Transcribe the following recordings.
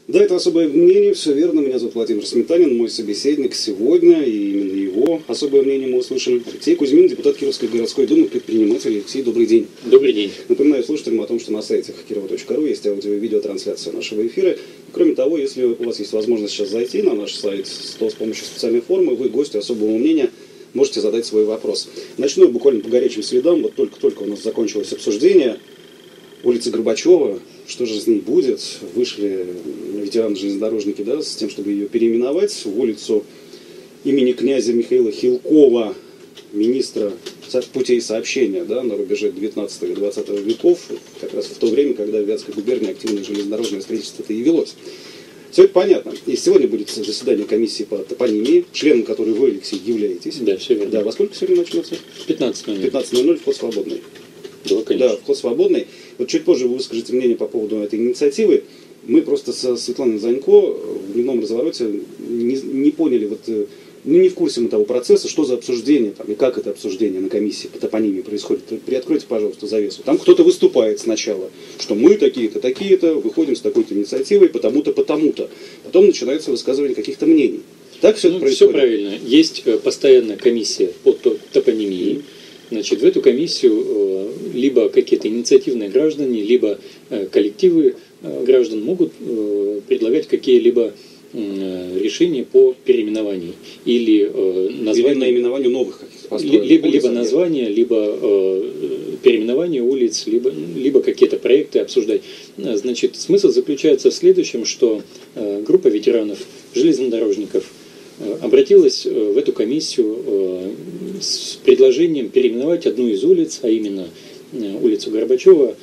Да, это особое мнение, все верно. Меня зовут Владимир Сметанин, мой собеседник сегодня, и именно его особое мнение мы услышим. Алексей Кузьмин, депутат Кировской городской думы, предприниматель. Алексей, добрый день. Добрый день. Напоминаю слушателям о том, что на сайте kirova.ru есть аудио- и видеотрансляция нашего эфира. Кроме того, если у вас есть возможность сейчас зайти на наш сайт, то с помощью специальной формы вы, гости особого мнения, можете задать свой вопрос. Начну я буквально по горячим следам. Вот только у нас закончилось обсуждение улицы Горбачева. Что же с ней будет? Вышли ветераны-железнодорожники, да, с тем, чтобы ее переименовать в улицу имени князя Михаила Хилкова, министра путей сообщения, да, на рубеже 19 и 20 веков, как раз в то время, когда в Вятской губернии активное железнодорожное строительство-то и велось. Все это понятно. И сегодня будет заседание комиссии по топонимии, членом которой вы, Алексей, являетесь. Да, все верно. Да, во сколько сегодня начнется? В 15:00. 15:00, вход свободный. Да, конечно. Да, вход свободный. Вот чуть позже вы выскажете мнение по поводу этой инициативы. Мы просто со Светланой Занько в дневном развороте не поняли, не в курсе мы того процесса, что за обсуждение там, и как это обсуждение на комиссии по топонимии происходит. Приоткройте, пожалуйста, завесу. Там кто-то выступает сначала, что мы такие-то, такие-то, выходим с такой-то инициативой, потому-то, потому-то. Потом начинается высказывание каких-то мнений. Так все это происходит? Все правильно. Есть постоянная комиссия по топонимии. Значит, в эту комиссию либо какие-то инициативные граждане, либо коллективы граждан могут предлагать какие-либо решения по переименованию или названию, или наименованию новых каких-то построек. Либо название, либо переименование улиц, либо какие-то проекты обсуждать. Значит, смысл заключается в следующем, что группа ветеранов, железнодорожников обратилась в эту комиссию с предложением переименовать одну из улиц, а именно улицу Горбачева,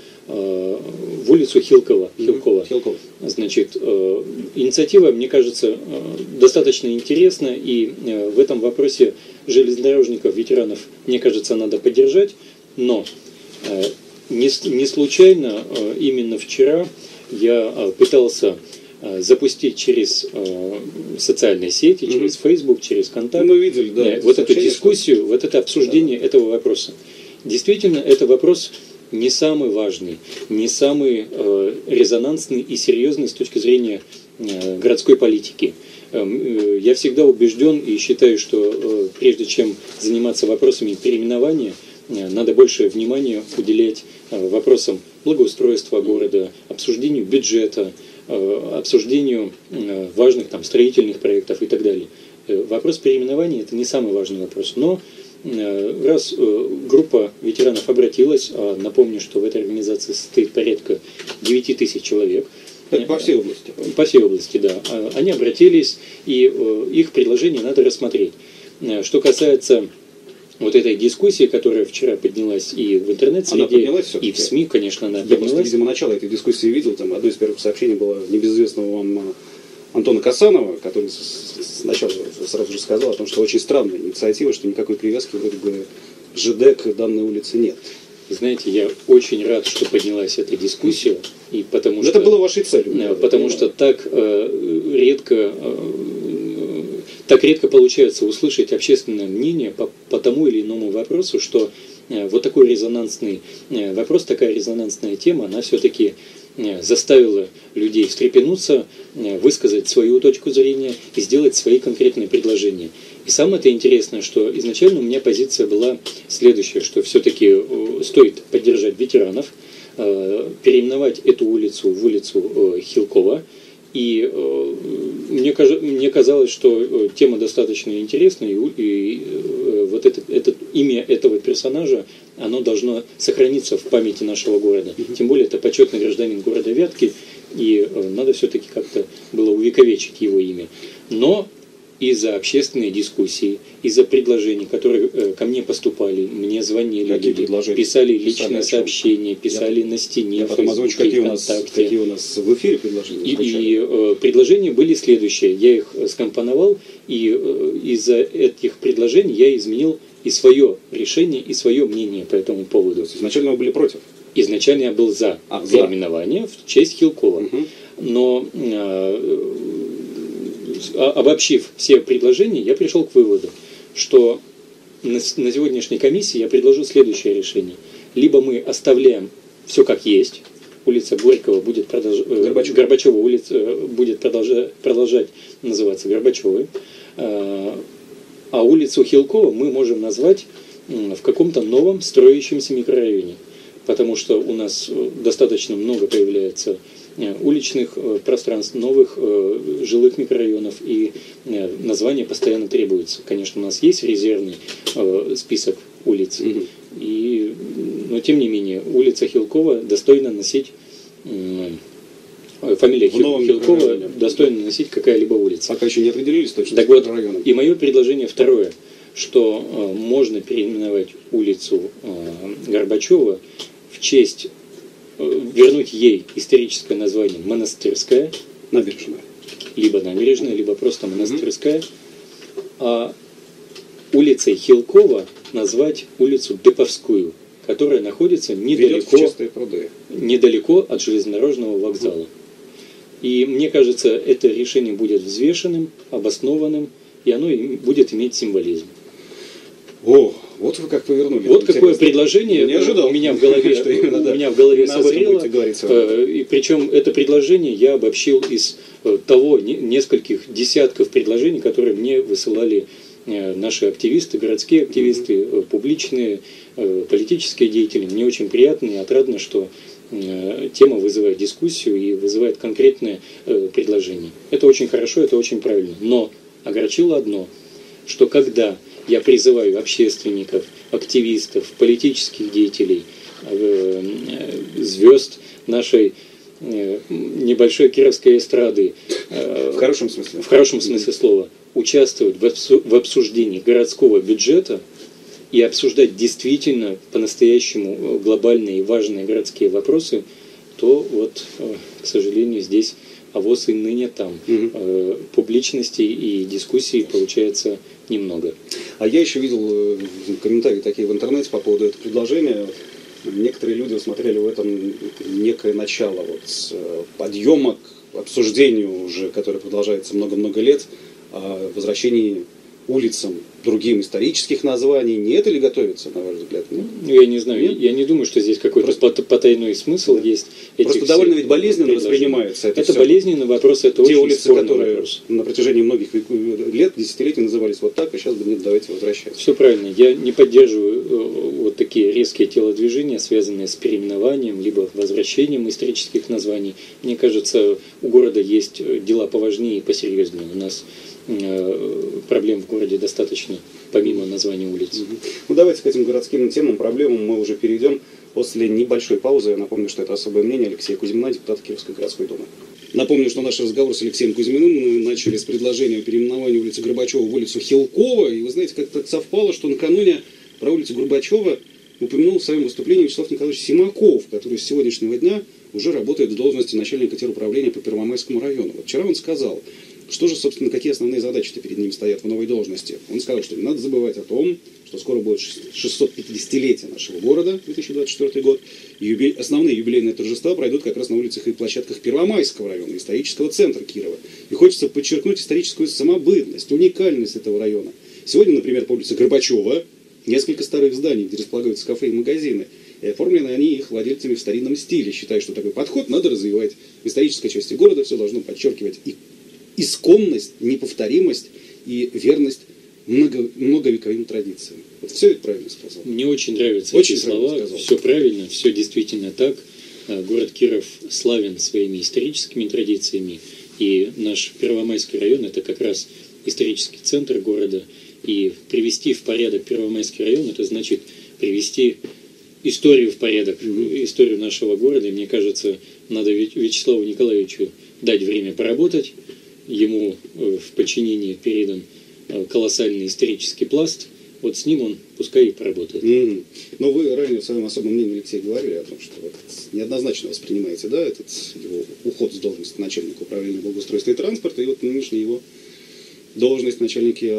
в улицу Хилкова. Значит, инициатива, мне кажется, достаточно интересна, и в этом вопросе железнодорожников, ветеранов, мне кажется, надо поддержать, но не случайно именно вчера я пытался запустить через социальные сети, через Facebook, через Контакт, мы видели, да, вот эту дискуссию, вот это обсуждение этого вопроса. Действительно, это вопрос не самый важный, не самый резонансный и серьезный с точки зрения городской политики. Я всегда убежден и считаю, что прежде чем заниматься вопросами переименования, надо больше внимания уделять вопросам благоустройства города, обсуждению бюджета, обсуждению важных там строительных проектов и так далее. Вопрос переименования – это не самый важный вопрос. Но раз группа ветеранов обратилась, а напомню, что в этой организации состоит порядка 9000 человек. Это по всей области? По всей области, да. Они обратились, и их предложение надо рассмотреть. Что касается вот этой дискуссии, которая вчера поднялась и в интернет-среде, и в СМИ, конечно, она поднялась. Я просто, видимо, начало этой дискуссии видел. Там одно из первых сообщений было небезызвестного вам Антона Касанова, который сначала сразу же сказал о том, что очень странная инициатива, что никакой привязки вроде бы ЖД к данной улице нет. Знаете, я очень рад, что поднялась эта дискуссия, и потому что это было вашей целью. Потому что так редко получается услышать общественное мнение по тому или иному вопросу, что вот такой резонансный вопрос, такая резонансная тема, она все-таки заставила людей встрепенуться, высказать свою точку зрения и сделать свои конкретные предложения. И самое это интересное, что изначально у меня позиция была следующая, что все-таки стоит поддержать ветеранов, переименовать эту улицу в улицу Хилкова. И мне казалось, что тема достаточно интересная, и вот это имя этого персонажа, оно должно сохраниться в памяти нашего города. Тем более это почетный гражданин города Вятки, и надо все-таки как-то было увековечить его имя. Но из-за общественной дискуссии, из-за предложений, которые ко мне поступали, мне звонили, люди, писали личные сообщения, писали на стене, я потом озвучу, какие у нас в эфире предложения. И предложения были следующие. Я их скомпоновал, и из-за этих предложений я изменил и свое решение, и свое мнение по этому поводу. То есть изначально вы были против? Изначально я был за переименование в честь Хилкова. Но обобщив все предложения, я пришел к выводу, что на сегодняшней комиссии я предложу следующее решение. Либо мы оставляем все как есть, улица Горького будет Горбачева улица будет продолжать называться Горбачевой, а улицу Хилкова мы можем назвать в каком-то новом строящемся микрорайоне, потому что у нас достаточно много появляется уличных пространств, новых жилых микрорайонов, и название постоянно требуется. Конечно, у нас есть резервный список улиц, но тем не менее улица Хилкова достойна носить, фамилия Хилкова достойна носить какая-либо улица. Пока еще не определились точно так с вот, районом. И мое предложение второе, что можно переименовать улицу Горбачева в честь, вернуть ей историческое название Монастырская. Набережная. Либо набережная, либо просто Монастырская. А улицей Хилкова назвать улицу Деповскую, которая находится недалеко от железнодорожного вокзала. И мне кажется, это решение будет взвешенным, обоснованным, и оно будет иметь символизм. О, вот вы как повернули. Вот какое предложение не ожидал. у меня в голове созрело. И причем это предложение я обобщил из того нескольких десятков предложений, которые мне высылали наши активисты, городские активисты, публичные, политические деятели. Мне очень приятно и отрадно, что тема вызывает дискуссию и вызывает конкретное предложение. Это очень хорошо, это очень правильно. Но огорчило одно, что когда я призываю общественников, активистов, политических деятелей, звезд нашей небольшой кировской эстрады, в хорошем смысле, слова, участвовать в обсуждении городского бюджета и обсуждать действительно по-настоящему глобальные и важные городские вопросы, то вот, к сожалению, здесь авось и ныне там. Публичности и дискуссий получается немного. А я еще видел комментарии такие в интернете по поводу этого предложения. Некоторые люди усмотрели в этом некое начало подъема к обсуждению уже, которое продолжается много-много лет, о возвращении улицам другим исторических названий. Не это ли готовится, на ваш взгляд? Нет? Я не знаю. Нет? Я не думаю, что здесь какой-то потайной смысл есть. Просто довольно ведь болезненно воспринимается это все. Болезненный вопрос, это те очень улицы, спорный которые вопрос. На протяжении многих лет, десятилетий назывались вот так, а сейчас нет, давайте возвращаться. Все правильно. Я не поддерживаю вот такие резкие телодвижения, связанные с переименованием, либо возвращением исторических названий. Мне кажется, у города есть дела поважнее и посерьезнее. У нас проблем в городе достаточно, помимо названия улиц. Ну, давайте к этим городским темам, проблемам мы уже перейдем после небольшой паузы. Я напомню, что это особое мнение Алексея Кузьмина, депутата Кировской городской думы. Напомню, что наш разговор с Алексеем Кузьминым мы начали с предложения о переименовании улицы Горбачева в улицу Хилкова. И вы знаете, как так совпало, что накануне про улицу Горбачева упомянул в своем выступлении Вячеслав Николаевич Симаков, который с сегодняшнего дня уже работает в должности начальника теруправления по Первомайскому району. Вот вчера он сказал, что же, собственно, какие основные задачи перед ним стоят в новой должности. Он сказал, что не надо забывать о том, что скоро будет 650-летие нашего города, 2024 год, и основные юбилейные торжества пройдут как раз на улицах и площадках Первомайского района, исторического центра Кирова. И хочется подчеркнуть историческую самобытность, уникальность этого района. Сегодня, например, по улице Горбачева несколько старых зданий, где располагаются кафе и магазины, и оформлены они их владельцами в старинном стиле. Считаю, что такой подход надо развивать. В исторической части города все должно подчеркивать и исконность, неповторимость и верность многовековым традициям. Вот все это правильно сказал. Мне очень нравятся эти слова. Все правильно, все действительно так. Город Киров славен своими историческими традициями. И наш Первомайский район – это как раз исторический центр города. И привести в порядок Первомайский район – это значит привести историю в порядок, историю нашего города. И мне кажется, надо Вячеславу Николаевичу дать время поработать. Ему в подчинении передан колоссальный исторический пласт. Вот с ним он пускай и поработает. Но вы ранее в своем особом мнении, Алексей, говорили о том, что вот неоднозначно воспринимаете, да, этот его уход с должности начальника управления благоустройства и транспорта, и вот нынешняя его должность в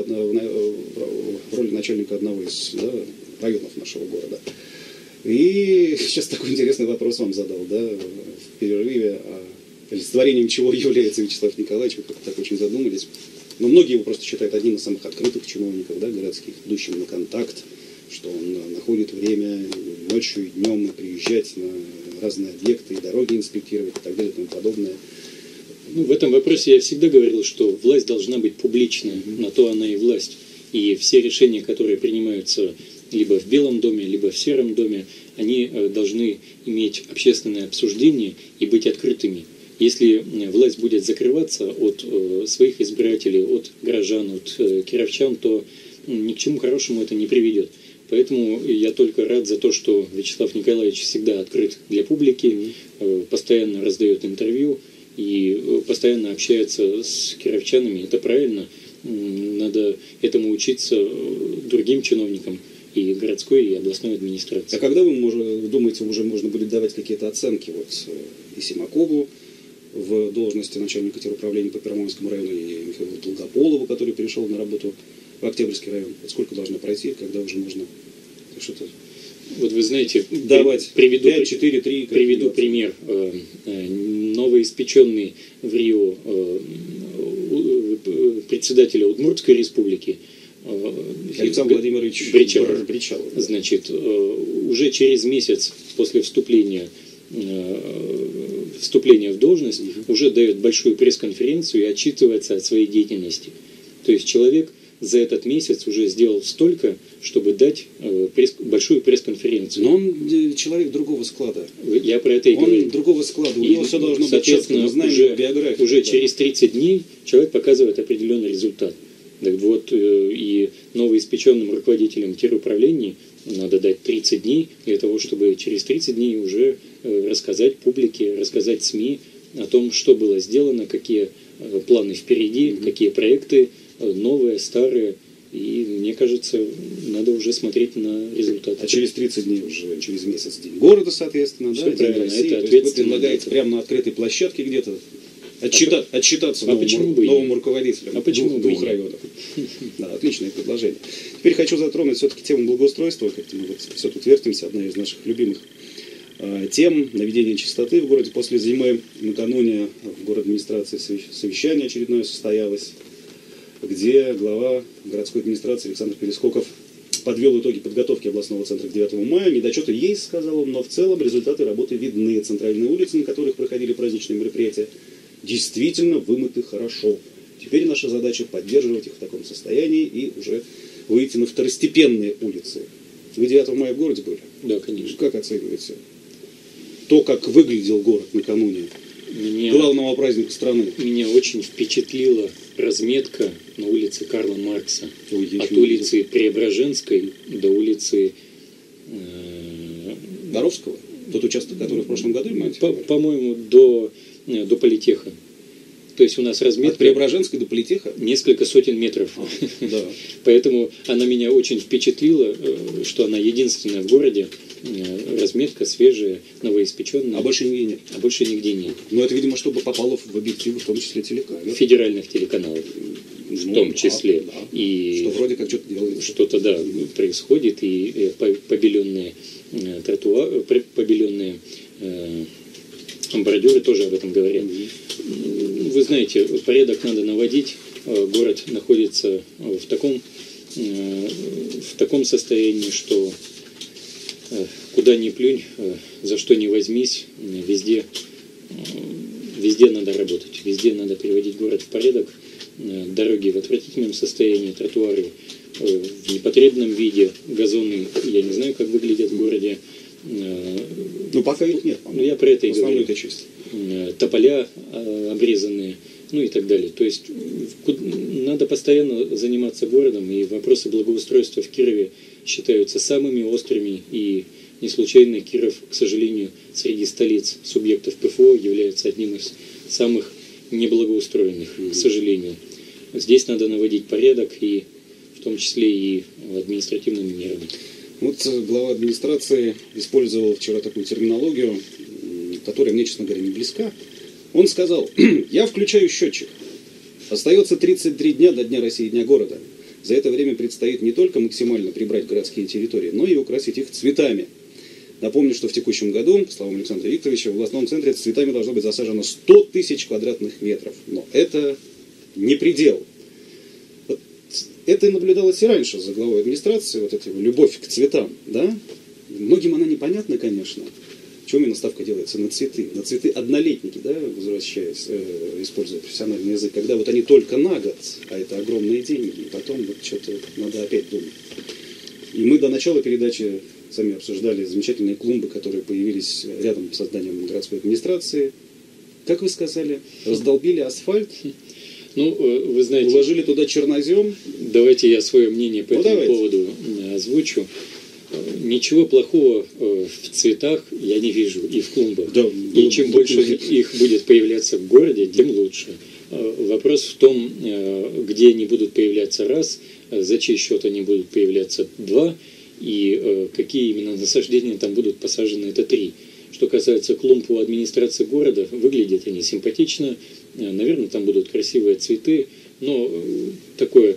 роли начальника одного из районов нашего города. И сейчас такой интересный вопрос вам задал, да, в перерыве, олицетворением чего является Вячеслав Николаевич, вы как-то так очень задумались. Но многие его просто считают одним из самых открытых чиновников, да, городских, идущим на контакт, что он находит время ночью и днем приезжать на разные объекты, и дороги инспектировать и так далее и тому подобное. Ну, в этом вопросе я всегда говорил, что власть должна быть публичной, на то она и власть. И все решения, которые принимаются либо в Белом доме, либо в Сером доме, они должны иметь общественное обсуждение и быть открытыми. Если власть будет закрываться от своих избирателей, от горожан, от кировчан, то ни к чему хорошему это не приведет. Поэтому я только рад за то, что Вячеслав Николаевич всегда открыт для публики, постоянно раздает интервью и постоянно общается с кировчанами. Это правильно. Надо этому учиться другим чиновникам и городской, и областной администрации. А когда вы думаете, уже можно будет давать какие-то оценки вот и Симакову в должности начальника теруправления по Первомайскому району, и Михаилу Долгополову, который перешел на работу в Октябрьский район? Вот сколько должно пройти, когда уже можно что-то вот вы знаете, давать? приведу 5, 4, 3, приведу пример. Новоиспеченный в Рио председателя Удмуртской республики Александр Владимирович Бричалов. Значит, уже через месяц после вступления в должность уже дает большую пресс-конференцию и отчитывается от своей деятельности. То есть человек за этот месяц уже сделал столько, чтобы дать большую пресс-конференцию. Но он человек другого склада. Я про это и говорю. Он другого склада. У него все должно быть четко. Мы знаем его биографию. Уже через 30 дней человек показывает определенный результат. Так вот, и новоиспеченным руководителям теруправлений надо дать 30 дней для того, чтобы через 30 дней уже рассказать публике, рассказать СМИ о том, что было сделано, какие планы впереди, какие проекты, новые, старые. И мне кажется, надо уже смотреть на результаты. А через 30 дней уже, через месяц день города, соответственно, все да, правильно, День России. это То есть вы ответственно. предлагаете прямо на открытой площадке где-то отчитаться новым руководителям двух районов. Да, отличное предложение. Теперь хочу затронуть все-таки тему благоустройства, как-то мы вот все тут вертимся, одна из наших любимых тем. Наведение чистоты в городе после зимы. Накануне в город администрации совещание очередное состоялось, где глава городской администрации Александр Перескоков подвел итоги подготовки областного центра к 9 мая. Недочеты есть, сказал он, но в целом результаты работы видны. Центральные улицы, на которых проходили праздничные мероприятия, действительно вымыты хорошо. Теперь наша задача поддерживать их в таком состоянии и уже выйти на второстепенные улицы. Вы 9 мая в городе были? Да, конечно. Как оцениваете то, как выглядел город накануне главного праздника страны? Меня очень впечатлила разметка на улице Карла Маркса. От видел. улицы Преображенской до улицы Боровского? Тот участок, который в прошлом году, по-моему, до Политеха. То есть у нас разметка... От Преображенской до Политеха? Несколько сотен метров. Да. Поэтому она меня очень впечатлила, что она единственная в городе. Разметка свежая, новоиспеченная. А больше нигде нет? А больше нигде нет. Но это, видимо, чтобы попало в объективы, в том числе телекамер. Федеральных телеканалов. В том числе. Да. И что вроде как что-то делают. Что-то, да, происходит, и побеленные тротуары, побеленные бордюры тоже об этом говорят. Вы знаете, порядок надо наводить. Город находится в таком состоянии, что куда ни плюнь, за что ни возьмись, везде надо работать, везде надо приводить город в порядок. Дороги в отвратительном состоянии, тротуары в непотребном виде, газоны, я не знаю, как выглядят в городе. Ну, пока их нет, по-моему. Я про это и говорю. Часть. Тополя обрезанные, ну и так далее. То есть надо постоянно заниматься городом, и вопросы благоустройства в Кирове считаются самыми острыми, и не случайно Киров, к сожалению, среди столиц субъектов ПФО является одним из самых неблагоустроенных, к сожалению. Здесь надо наводить порядок, и в том числе и административными мерами. Вот глава администрации использовал вчера такую терминологию, которая мне, честно говоря, не близка. Он сказал: я включаю счетчик. Остается 33 дня до Дня России, Дня города. За это время предстоит не только максимально прибрать городские территории, но и украсить их цветами. Напомню, что в текущем году, по словам Александра Викторовича, в областном центре цветами должно быть засажено 100 тысяч квадратных метров. Но это не предел. Вот это наблюдалось и раньше за главой администрации, вот эта любовь к цветам. Да? Многим она непонятна, конечно. Почему именно ставка делается на цветы? На цветы однолетники, да, возвращаясь, используя профессиональный язык, когда вот они только на год, а это огромные деньги, и потом вот что-то надо опять думать. И мы до начала передачи сами обсуждали замечательные клумбы, которые появились рядом с созданием городской администрации. Как вы сказали, раздолбили асфальт, Ну, вы знаете, уложили туда чернозем. давайте я свое мнение по этому давайте. поводу озвучу. Ничего плохого в цветах я не вижу и в клумбах. Да, И чем больше их будет появляться в городе, тем лучше. Вопрос в том, где они будут появляться раз, за чей счет они будут появляться два, и какие именно насаждения там будут посажены, это три. Что касается клумб у администрации города, выглядят они симпатично, наверное, там будут красивые цветы, но такое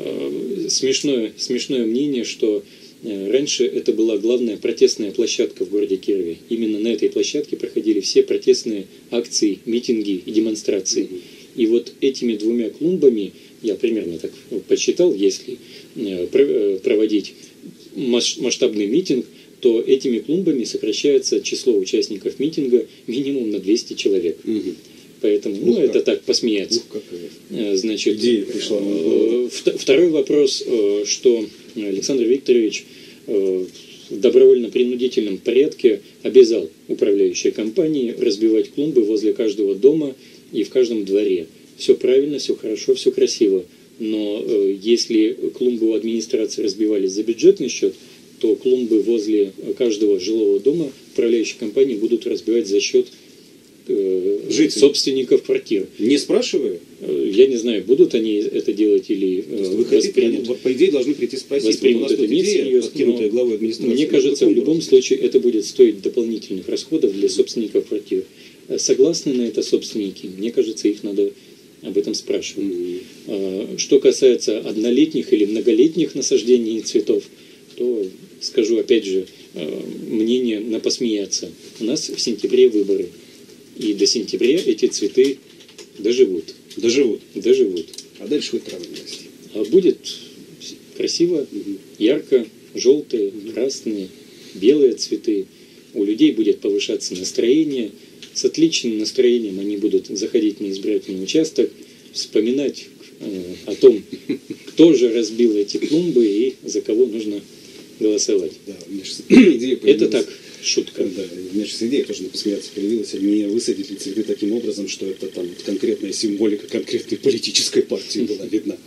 смешное мнение, что раньше это была главная протестная площадка в городе Кирове. Именно на этой площадке проходили все протестные акции, митинги и демонстрации. И вот этими двумя клумбами, я примерно так подсчитал, если проводить масштабный митинг, то этими клумбами сокращается число участников митинга минимум на 200 человек. Поэтому, это так, посмеяться. Значит, идея пришла на голову. Второй вопрос, что Александр Викторович в добровольно-принудительном порядке обязал управляющие компании разбивать клумбы возле каждого дома и в каждом дворе. Все правильно, все хорошо, все красиво. Но если клумбы у администрации разбивались за бюджетный счет, то клумбы возле каждого жилого дома управляющие компании будут разбивать за счет собственников квартир. Не спрашиваю? Я не знаю, будут они это делать или Вы хотите, они, по идее, должны прийти спросить. Воспримут это не всерьез, подкинутая главой администрации. Мне кажется, в любом случае это будет стоить дополнительных расходов для собственников квартир. Согласны на это собственники? Мне кажется, их надо об этом спрашивать. Что касается однолетних или многолетних насаждений цветов, то скажу опять же мнение на посмеяться. У нас в сентябре выборы. И до сентября эти цветы доживут. Доживут. А дальше хоть травы не расти. А будет красиво, ярко, желтые, красные, белые цветы. У людей будет повышаться настроение. С отличным настроением они будут заходить на избирательный участок, вспоминать о том, кто же разбил эти клумбы и за кого нужно голосовать. Да, идея появилась. Это так, шутка. Да, у меня сейчас идея тоже на посмеяться появилась, не высадить ли цветы таким образом, что это там конкретная символика конкретной политической партии была видна.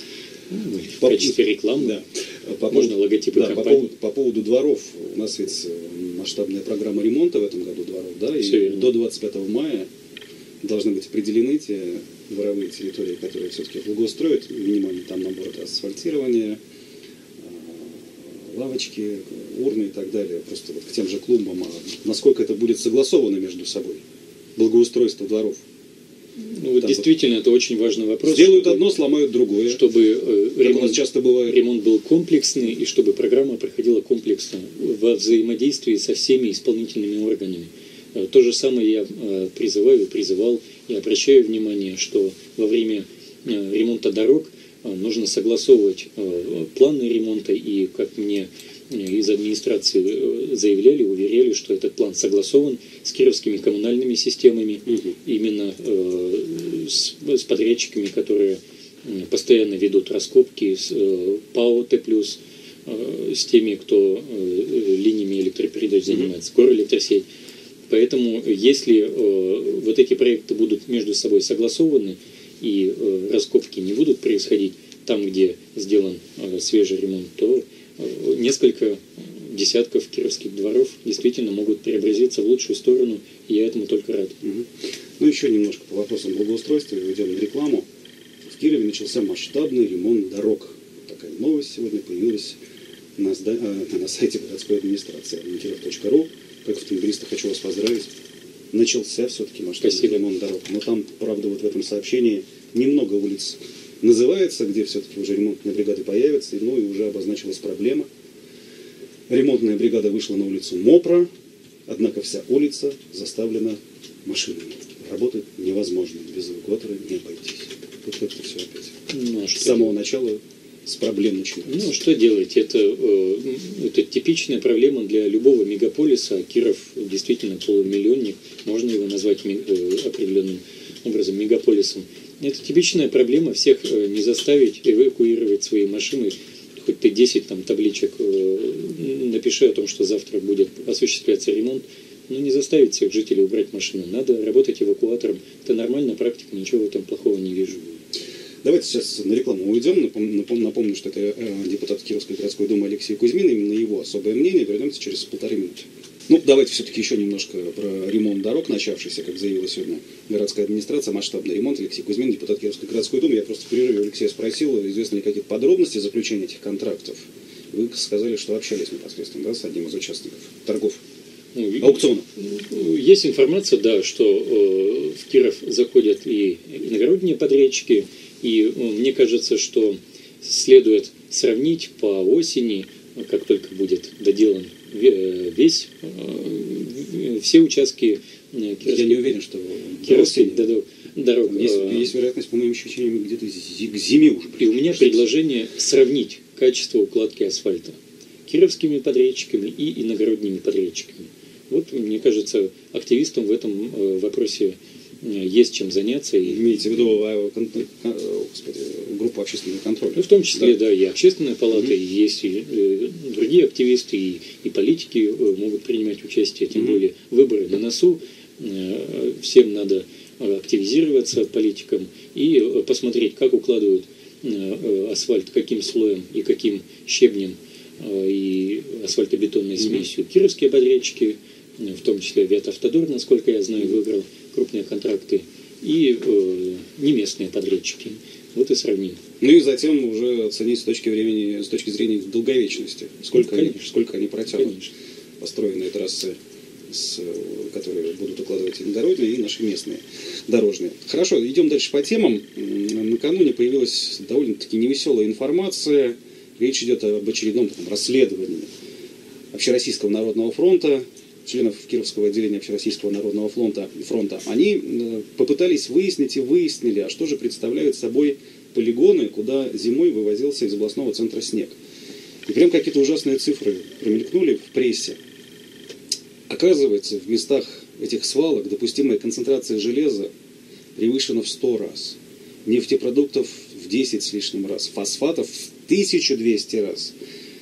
В качестве рекламы. Да. Можно логотипы компании. По поводу дворов. У нас ведь масштабная программа ремонта в этом году дворов, да, и до 25 мая должны быть определены те дворовые территории, которые все-таки благоустроят, минимальный там набор асфальтирования, лавочки, урны и так далее, просто вот к тем же клумбам. Насколько это будет согласовано между собой, благоустройство дворов? Ну, вот действительно, это очень важный вопрос. Сделают одно, сломают другое. Чтобы ремонт, часто бывает. Ремонт был комплексный, и чтобы программа проходила комплексно во взаимодействии со всеми исполнительными органами. То же самое я призывал и обращаю внимание, что во время ремонта дорог нужно согласовывать планы ремонта, и, как мне из администрации заявляли, уверяли, что этот план согласован с кировскими коммунальными системами, именно с подрядчиками, которые постоянно ведут раскопки, с ПАО Т+, с теми, кто линиями электропередач занимается, Горэлектросеть. Поэтому, если вот эти проекты будут между собой согласованы, и раскопки не будут происходить там, где сделан свежий ремонт, то несколько десятков кировских дворов действительно могут преобразиться в лучшую сторону, и я этому только рад. Ну, еще немножко по вопросам благоустройства, уйдем на рекламу. В Кирове начался масштабный ремонт дорог. Такая новость сегодня появилась на сайте городской администрации ориентиров.ру. Как автомобилиста хочу вас поздравить. Начался все-таки масштабный ремонт дорог. Но там, правда, вот в этом сообщении немного улиц называется, где все-таки уже ремонтные бригады появятся, ну и уже обозначилась проблема. Ремонтная бригада вышла на улицу Мопра, однако вся улица заставлена машинами. Работать невозможно, без эвакуатора не обойтись. Вот это все опять. Ну, с самого начала с проблем начинается. Ну, что делать? Это типичная проблема для любого мегаполиса. Киров действительно полумиллионник. Можно его назвать определенным образом мегаполисом. Это типичная проблема. Всех не заставить эвакуировать свои машины. Хоть ты 10 там, табличек напиши о том, что завтра будет осуществляться ремонт. Но не заставить всех жителей убрать машины. Надо работать эвакуатором. Это нормальная практика, ничего в этом плохого не вижу. Давайте сейчас на рекламу уйдем. Напомню, что это депутат Кировской городской думы Алексей Кузьмин. Именно его особое мнение. Вернемся через 1,5 минуты. Ну, давайте все-таки еще немножко про ремонт дорог, начавшийся, как заявила сегодня городская администрация, масштабный ремонт. Алексей Кузьмин, депутат Кировской городской думы. Я просто в перерыве у Алексея спросил, известны ли какие-то подробности заключения этих контрактов. Вы сказали, что общались непосредственно, да, с одним из участников торгов. Аукциона. Есть информация, да, что в Киров заходят и иногородние подрядчики, и мне кажется, что следует сравнить по осени, как только будет доделан все участки Я не уверен, что кировских дорог. Есть вероятность, по моим ощущениям, где-то к зиме уже. И у меня предложение сравнить качество укладки асфальта кировскими подрядчиками и иногородними подрядчиками. Вот, мне кажется, активистам в этом вопросе есть чем заняться. Имеете в виду группу общественного контроля? Ну, в том числе, да, и общественная палата, и есть и другие активисты, и политики могут принимать участие, тем более выборы на носу. Всем надо активизироваться политикам и посмотреть, как укладывают асфальт, каким слоем и каким щебнем и асфальтобетонной смесью. Кировские подрядчики, в том числе Ветавтодор, насколько я знаю, выиграл крупные контракты, и не местные подрядчики. Вот и сравним. Ну и затем уже оценить с точки зрения долговечности. Сколько они протянут. Конечно. Построенные трассы, которые будут укладывать иногородние, и наши местные дорожные. Хорошо, идем дальше по темам. Накануне появилась довольно-таки невеселая информация. Речь идет об очередном расследовании Общероссийского народного фронта, членов Кировского отделения Общероссийского народного фронта. Они попытались выяснить и выяснили, а что же представляют собой полигоны, куда зимой вывозился из областного центра снег. И прям какие-то ужасные цифры промелькнули в прессе. Оказывается, в местах этих свалок допустимая концентрация железа превышена в 100 раз. Нефтепродуктов в 10 с лишним раз. Фосфатов в 1200 раз.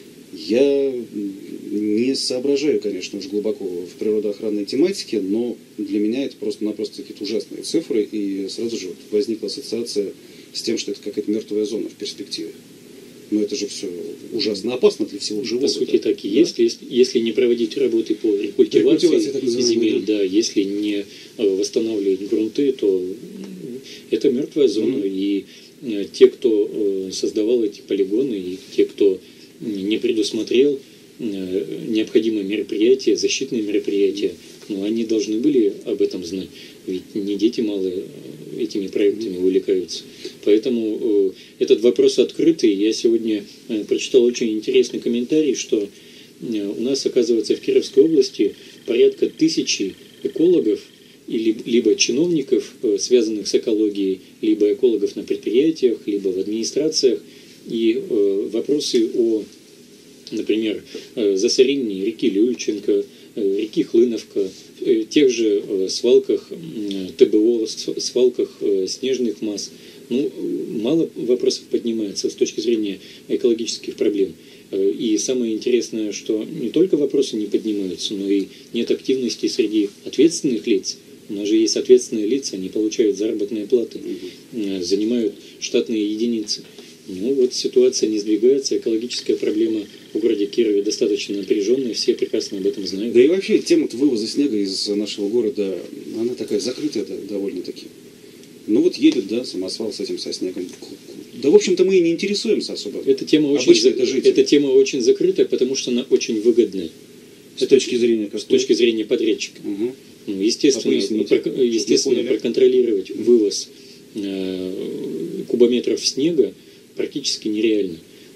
Я не соображаю, конечно, уж глубоко в природоохранной тематике, но для меня это просто-напросто какие-то ужасные цифры, и сразу же возникла ассоциация с тем, что это какая-то мертвая зона в перспективе. Но это же все ужасно опасно для всего живого. По сути, так и есть. Если не проводить работы по рекультивации земель, да, если не восстанавливать грунты, то это мертвая зона. И те, кто создавал эти полигоны, и те, кто не предусмотрел необходимые мероприятия, защитные мероприятия, но они должны были об этом знать. Ведь не дети малые этими проектами увлекаются. Поэтому этот вопрос открытый. Я сегодня прочитал очень интересный комментарий, что у нас, оказывается, в Кировской области порядка 1000 экологов, либо чиновников, связанных с экологией, либо экологов на предприятиях, либо в администрациях. И вопросы о, например, засорении реки Люльченко, реки Хлыновка, тех же свалках ТБО, свалках снежных масс. Ну, мало вопросов поднимается с точки зрения экологических проблем. И самое интересное, что не только вопросы не поднимаются, но и нет активности среди ответственных лиц. У нас же есть ответственные лица, они получают заработные платы, занимают штатные единицы. Ну вот ситуация не сдвигается, экологическая проблема в городе Кирове достаточно напряженная, все прекрасно об этом знают. Да и вообще тема вывоза снега из нашего города, она такая закрытая довольно-таки. Ну вот едет, да, самосвал с этим, со снегом. Да, в общем-то, мы и не интересуемся особо. Эта тема очень закрытая, потому что она очень выгодная. С точки зрения подрядчика. Угу. Ну, естественно, проконтролировать вывоз кубометров снега практически нереально.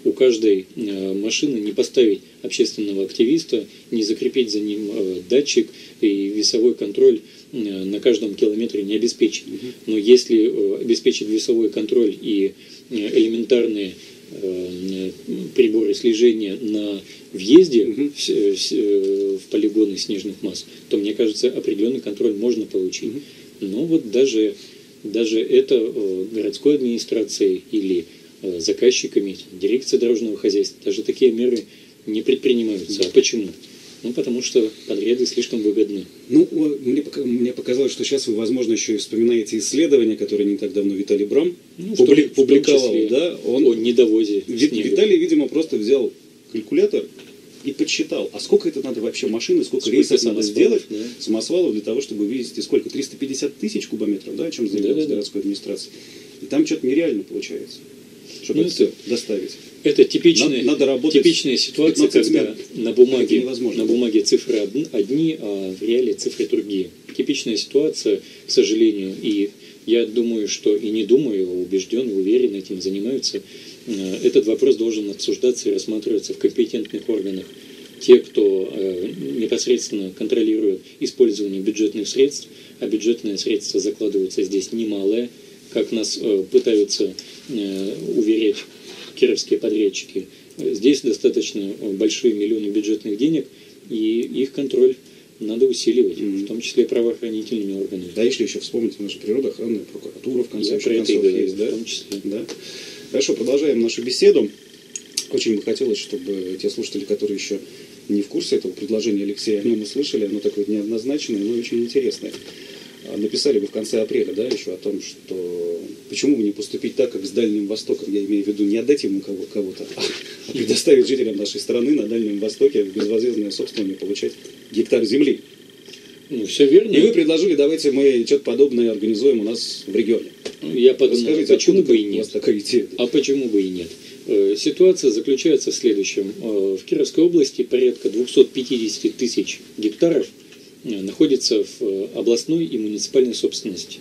у каждой машины не поставить общественного активиста, не закрепить за ним датчик и весовой контроль на каждом километре не обеспечить. Но если обеспечить весовой контроль и элементарные приборы слежения на въезде в полигоны снежных масс, то, мне кажется, определенный контроль можно получить. Но вот даже это городской администрацией или заказчиками, дирекцией дорожного хозяйства, даже такие меры не предпринимаются. А почему? Ну, потому что подряды слишком выгодны. Ну, мне показалось, что сейчас вы, возможно, еще и вспоминаете исследования, которые не так давно Виталий Брам публиковал. Да? Он о недовозе снега. Виталий, видимо, просто взял калькулятор и подсчитал, а сколько это надо вообще машины, сколько рейсов надо сделать, да? Самосвалов, для того, чтобы вывести сколько? 350 тысяч кубометров, да, о чем заявлялась городской администрации. И там что-то нереально получается, чтобы это все доставить. Это типичная ситуация, когда на бумаге цифры одни, а в реале цифры другие. Типичная ситуация, к сожалению, и я думаю, что и не думаю, а убежден, уверен, этим занимаются. Этот вопрос должен обсуждаться и рассматриваться в компетентных органах. Те, кто непосредственно контролирует использование бюджетных средств, а бюджетные средства закладываются здесь немалые, как нас пытаются уверять кировские подрядчики. Здесь достаточно большие миллионы бюджетных денег, и их контроль надо усиливать, в том числе правоохранительными органами. Да, если еще вспомнить, наша природоохранная прокуратура, в конце концов, есть, да? В том числе. Да. Хорошо, продолжаем нашу беседу. Очень бы хотелось, чтобы те слушатели, которые еще не в курсе этого предложения Алексея, о нем услышали, оно такое неоднозначное, но очень интересное. Написали бы в конце апреля, да, еще о том, что почему бы не поступить так, как с Дальним Востоком, я имею в виду не отдать ему кого-то, а предоставить жителям нашей страны на Дальнем Востоке в безвозмездное собственное получать гектар земли. Ну, все верно. И вы предложили, давайте мы что-то подобное организуем у нас в регионе. Я подумал, расскажите, почему бы и нет? У вас такая идея? А почему бы и нет? Ситуация заключается в следующем. В Кировской области порядка 250 тысяч гектаров находится в областной и муниципальной собственности.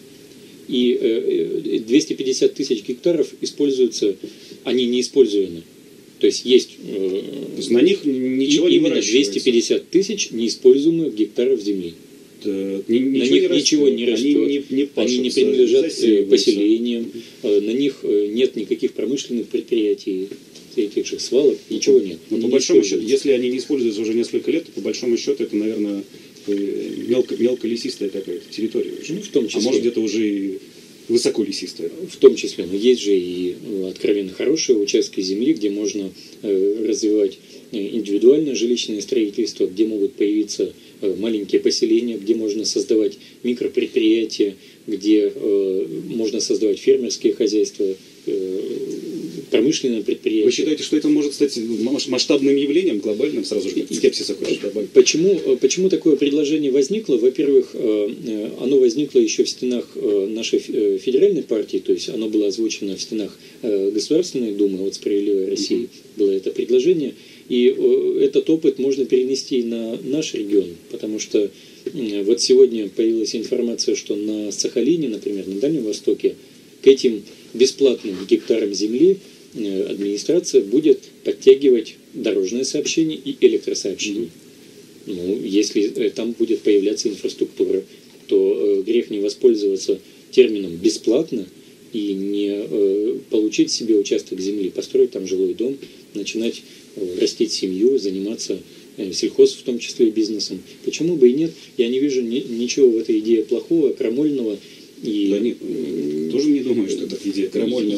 И 250 тысяч гектаров используются, они не используемы. То есть на них ничего не именно 250 тысяч неиспользуемых гектаров земли. На них ничего не растет, они не принадлежат поселениям, на них нет никаких промышленных предприятий, этих же свалок, ничего нет. Но по большому счету, если они не используются уже несколько лет, то по большому счету это, наверное, мелколесистая какая-то территория уже. Ну, в том числе. А может где-то уже и высоколесистая. В том числе. Но есть же и откровенно хорошие участки земли, где можно развивать индивидуальное жилищное строительство, где могут появиться маленькие поселения, где можно создавать микропредприятия, где можно создавать фермерские хозяйства, промышленное предприятие. Вы считаете, что это может стать масштабным явлением, глобальным, сразу же скепсиса хочешь добавить? Почему такое предложение возникло? Во-первых, оно возникло еще в стенах нашей федеральной партии, то есть оно было озвучено в стенах Государственной Думы от «Справедливой России» было это предложение, и этот опыт можно перенести на наш регион, потому что вот сегодня появилась информация, что на Сахалине, например, на Дальнем Востоке, к этим бесплатным гектарам земли администрация будет подтягивать дорожное сообщение и электросообщение. Ну, если там будет появляться инфраструктура, то грех не воспользоваться термином «бесплатно» и не получить себе участок земли, построить там жилой дом, начинать растить семью, заниматься сельхоз, в том числе и бизнесом. Почему бы и нет? Я не вижу ничего в этой идее плохого, крамольного. И да нет, тоже не думаю, что это идея крамольная.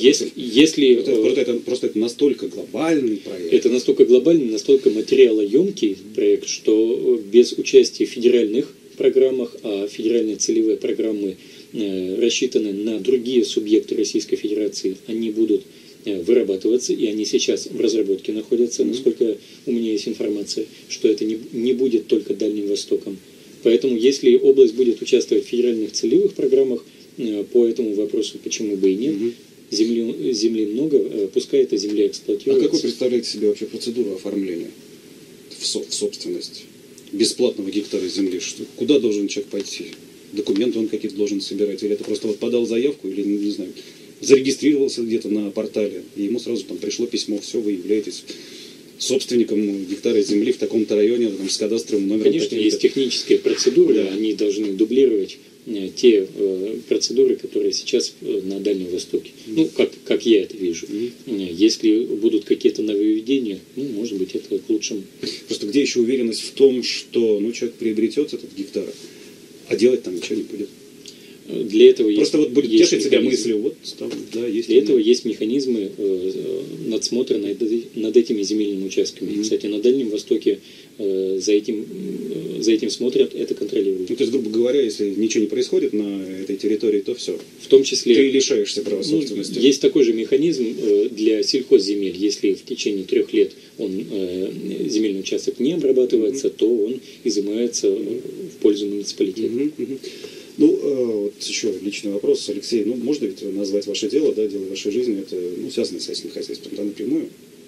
Это просто это настолько глобальный проект. Это настолько глобальный, настолько материалоемкий проект, что без участия в федеральных программах, а федеральные целевые программы рассчитаны на другие субъекты Российской Федерации, они будут вырабатываться, и они сейчас в разработке находятся, насколько у меня есть информация, что это не будет только Дальним Востоком. Поэтому, если область будет участвовать в федеральных целевых программах по этому вопросу, почему бы и нет, земли много, пускай эта земля эксплуатируется. А как вы представляете себе вообще процедуру оформления в собственность бесплатного гектара земли? Куда должен человек пойти? Документы он какие-то должен собирать? Или это просто вот подал заявку, или, не знаю, зарегистрировался где-то на портале, и ему сразу там пришло письмо, все, вы являетесь собственником гектара земли в таком-то районе, там, с кадастровым номером. Конечно, есть технические процедуры, да. Они должны дублировать те процедуры, которые сейчас на Дальнем Востоке. Ну, как я это вижу. Если будут какие-то нововведения, ну, может быть, это к лучшему. Просто где еще уверенность в том, что человек приобретет этот гектар, а делать там ничего не будет? Для этого просто есть, вот будет тешить себя мыслью, вот там, да, есть. Для этого есть механизмы надсмотра над этими земельными участками. Кстати, на Дальнем Востоке за этим смотрят, это контролируют. Ну, то есть, грубо говоря, если ничего не происходит на этой территории, то все. В том числе ты лишаешься права собственности. Есть такой же механизм для сельхозземель. Если в течение 3 лет земельный участок не обрабатывается, то он изымается в пользу муниципалитета. Ну, вот еще личный вопрос, Алексей. Ну, можно ведь назвать ваше дело, да, дело вашей жизни, это связано с сельским хозяйством, да, напрямую?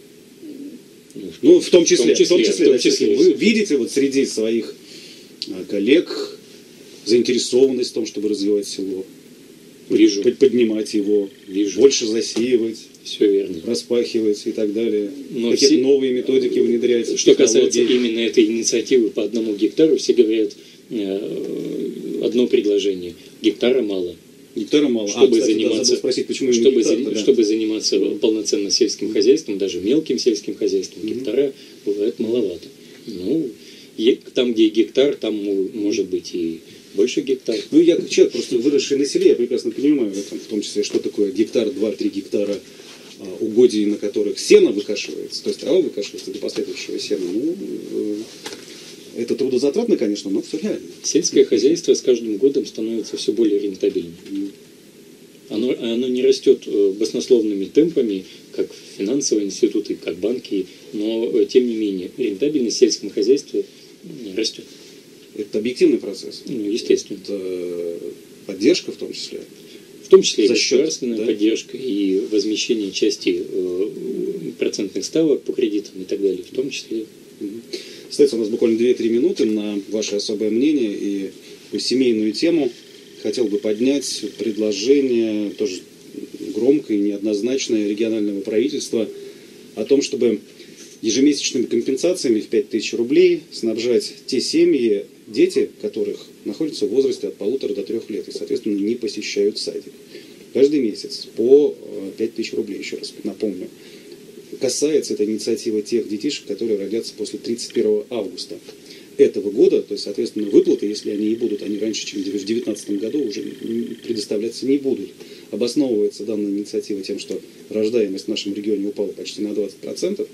Ну, в том числе. Вы видите вот среди своих коллег заинтересованность в том, чтобы развивать село? Вижу. Поднимать его, Вижу. Больше засеивать, все верно. Распахивать и так далее. Но какие-то новые методики внедрять. Что касается именно этой инициативы по 1 гектару, все говорят одно предложение. Гектара мало. Гектара мало. Чтобы кстати, заниматься, забыл спросить, почему чтобы заниматься полноценно сельским хозяйством, даже мелким сельским хозяйством, гектара бывает маловато. Ну, там, где гектар, там может быть и больше гектар. Ну, я как человек, просто выросший на селе, я прекрасно понимаю, в том числе, что такое гектар, 2-3 гектара угодий, на которых сено выкашивается, то есть трава выкашивается до последующего сена. Ну, это трудозатратно, конечно, но все реально. Сельское хозяйство с каждым годом становится все более рентабельным. Оно не растет баснословными темпами, как финансовые институты, как банки, но тем не менее рентабельность в сельском хозяйстве растет. Это объективный процесс. Ну, естественно. Это поддержка в том числе. В том числе и за счет, государственная поддержка, и возмещение части процентных ставок по кредитам и так далее, в том числе. Остается у нас буквально 2-3 минуты на ваше особое мнение и семейную тему. Хотел бы поднять предложение, тоже громкое и неоднозначное, регионального правительства о том, чтобы ежемесячными компенсациями в 5000 рублей снабжать те семьи, дети которых находятся в возрасте от 1,5 до 3 лет и, соответственно, не посещают садик. Каждый месяц по 5000 рублей, еще раз напомню. Касается эта инициатива тех детишек, которые родятся после 31 августа этого года, то есть, соответственно, выплаты, если они и будут, они раньше, чем в 2019 году, уже предоставляться не будут. Обосновывается данная инициатива тем, что рождаемость в нашем регионе упала почти на 20%.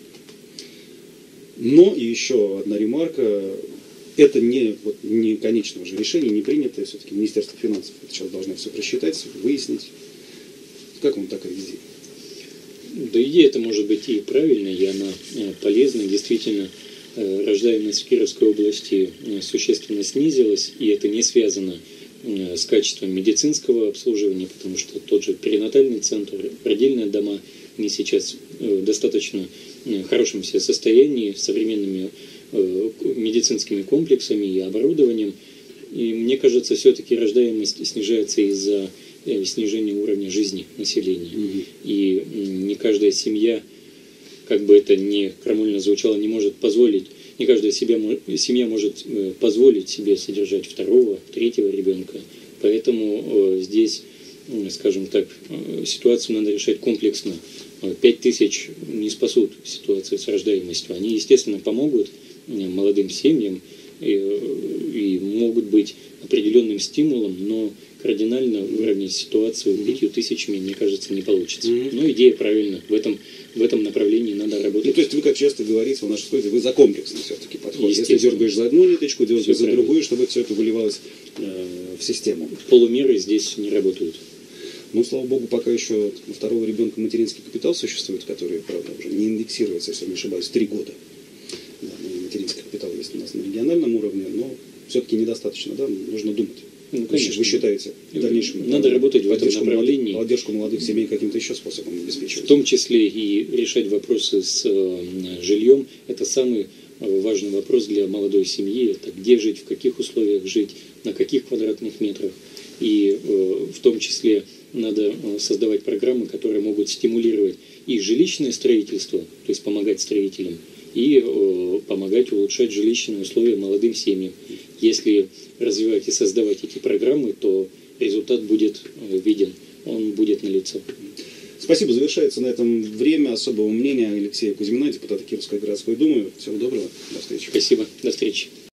Но и еще одна ремарка, это не конечное уже решение, не принятое, все-таки Министерство финансов сейчас должно все просчитать, выяснить. Как вам такая идея? Да, идея это может быть и правильная, и она полезна. Действительно, рождаемость в Кировской области существенно снизилась, и это не связано с качеством медицинского обслуживания, потому что тот же перинатальный центр, родильные дома, они сейчас в достаточно хорошем себе состоянии, с современными медицинскими комплексами и оборудованием. И мне кажется, все-таки рождаемость снижается из-за снижения уровня жизни населения. И не каждая семья, как бы это ни крамольно звучало, не каждая семья может позволить себе содержать 2-го, 3-го ребенка. Поэтому здесь, скажем так, ситуацию надо решать комплексно. 5000 не спасут ситуацию с рождаемостью. Они, естественно, помогут молодым семьям и могут быть определенным стимулом, но кардинально выровнять ситуацию 5000, мне кажется, не получится. Но идея правильная. В этом направлении надо работать. Ну, то есть вы, как часто говорите в нашей студии, вы за комплексный все-таки подход. Если дергаешь за одну ниточку, дергаешь за другую, чтобы все это выливалось в систему. Полумеры здесь не работают. Ну, слава богу, пока еще у 2-го ребенка материнский капитал существует, который, правда, уже не индексируется, если не ошибаюсь, 3 года. Да, материнский капитал есть у нас на региональном уровне, но все-таки недостаточно, да, нужно думать. Ну, конечно. Вы считаете, в дальнейшем надо работать в этом направлении. Поддержку молодых семей каким-то еще способом обеспечивать. В том числе и решать вопросы с жильем. Это самый важный вопрос для молодой семьи. Это где жить, в каких условиях жить, на каких квадратных метрах. И в том числе надо создавать программы, которые могут стимулировать и жилищное строительство, то есть помогать строителям, и помогать улучшать жилищные условия молодым семьям. Если развивать и создавать эти программы, то результат будет виден, он будет налицо. Спасибо. Завершается на этом время особого мнения Алексея Кузьмина, депутата Кировской городской думы. Всего доброго. До встречи. Спасибо. До встречи.